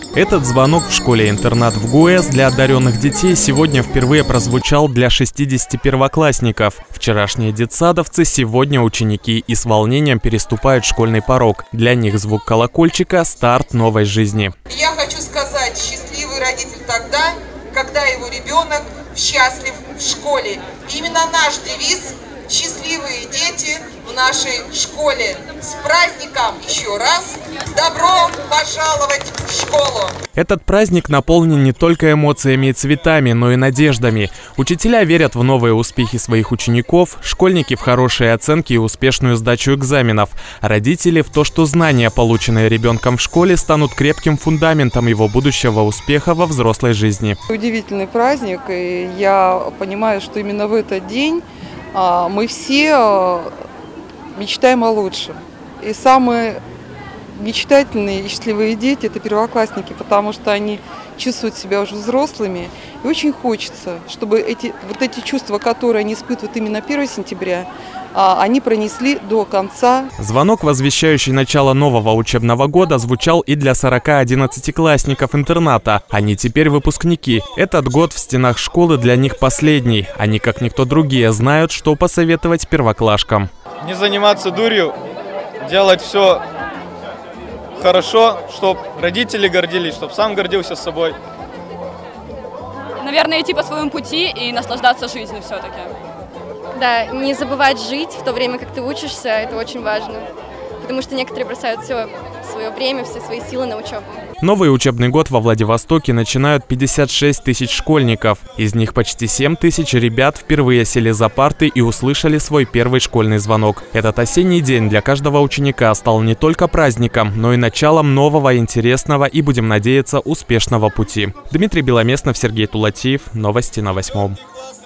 Этот звонок в школе-интернат в ГУЭС для одаренных детей сегодня впервые прозвучал для 60 первоклассников. Вчерашние детсадовцы, сегодня ученики и с волнением переступают школьный порог. Для них звук колокольчика – старт новой жизни. Я хочу сказать, счастливый родитель тогда, когда его ребенок счастлив в школе. И именно наш девиз «Счастливые дети в нашей школе». С праздником еще раз! Добро пожаловать в школу! Этот праздник наполнен не только эмоциями и цветами, но и надеждами. Учителя верят в новые успехи своих учеников, школьники в хорошие оценки и успешную сдачу экзаменов, а родители в то, что знания, полученные ребенком в школе, станут крепким фундаментом его будущего успеха во взрослой жизни. Удивительный праздник, и я понимаю, что именно в этот день мы все мечтаем о лучшем. И самые мечтательные и счастливые дети – это первоклассники, потому что они чувствуют себя уже взрослыми. И очень хочется, чтобы эти чувства, которые они испытывают именно 1 сентября, они пронесли до конца. Звонок, возвещающий начало нового учебного года, звучал и для 40 11-классников интерната. Они теперь выпускники. Этот год в стенах школы для них последний. Они, как никто другие, знают, что посоветовать первоклашкам. Не заниматься дурью, делать все хорошо, чтобы родители гордились, чтобы сам гордился собой. Наверное, идти по своему пути и наслаждаться жизнью все-таки. Да, не забывать жить в то время, как ты учишься, это очень важно. Потому что некоторые бросают все свое время, все свои силы на учебу. Новый учебный год во Владивостоке начинают 56 тысяч школьников. Из них почти 7 тысяч ребят впервые сели за парты и услышали свой первый школьный звонок. Этот осенний день для каждого ученика стал не только праздником, но и началом нового, интересного и, будем надеяться, успешного пути. Дмитрий Беломестнов, Сергей Тулатиев. Новости на 8.